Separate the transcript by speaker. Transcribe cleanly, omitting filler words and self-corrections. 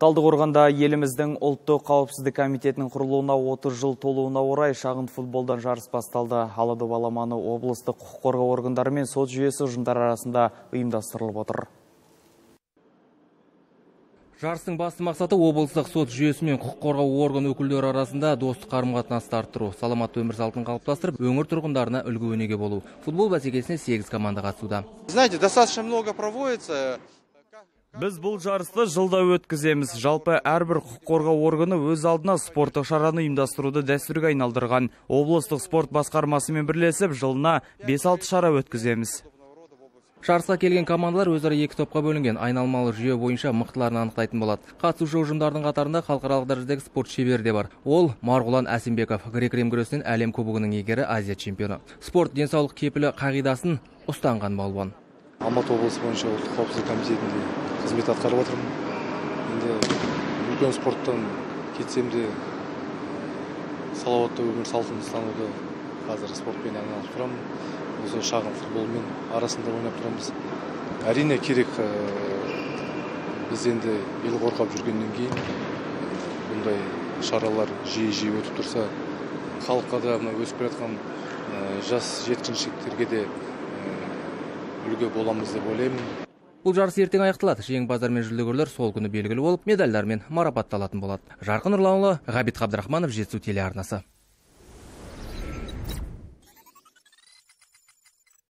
Speaker 1: Талдықорғанда еліміздің ұлттық қауіпсіздік комитетінің құрылуына 30 жыл толуына орай шағын футболдан жарыс басталды. Алады баламаны облыстық құқық қорғау органдары мен сот жүйесі ұжымдары арасында ұйымдастырылып отыр.
Speaker 2: Жарыстың басты мақсаты облыстық сот жүйесі мен құқық қорғау орган өкілдері арасында достық қарым-қатынасты арттыру, саламатты өмір салтын қалыптастырып, өңір тұрғындарына үлгі-өнеге болу. Футбол бәсекесіне 8 команда қатысуда.
Speaker 3: Знаете, достаточно много проводится.
Speaker 1: Біз бұл жарысты жылда өткіземіз. Жалпы әрбір құқық қорғау органы өз алдына спорттық шараны ұйымдастыруды дәстүрге айналдырған. Облыстық спорт басқармасымен бірлесіп, жылына 5-6 шара өткіземіз.
Speaker 2: Жарысқа келген командалар өзара 2 топқа бөлінген. Айналмалы жүйе бойынша мықтыларын анықтайтын болады. Қатысушы ұжымдардың қатарында халықаралық дәрежедегі спорт шебері де бар. Ол Марғұлан Әсембеков, грек-рим күресінен әлем кубогының иегері, Азия чемпионы. Спорт денсаулық кепілі қағидасын ұстанған балуан.
Speaker 4: Алматы облысы бойынша ұлттық қауіпсіздік комитетінде қызмет атқарып отырмын. Енді үлкен спорттан кетсем де салауатты өмір салтын ұстануды қазір спортпен айналысып тұрамын. Осы шағын футболмен арасында ойнап тұрамыз. Әрине керек, біз енді ел қорғап жүргеннен кейін бұндай шаралар жиі өтіп тұрса, халыққа да өсіп келе жатқан жас жеткіншектерге де үлгі боламыз деп ойлаймын.
Speaker 2: Бұл жарыс ертең аяқталады. Жеңімпаздар мен жүлдегерлер сол күні белгілі болып, медальдармен марапатталатын болады. Жарқын Нұрланұлы, Ғабит Қабдырахманов, Жетісу телеарнасы.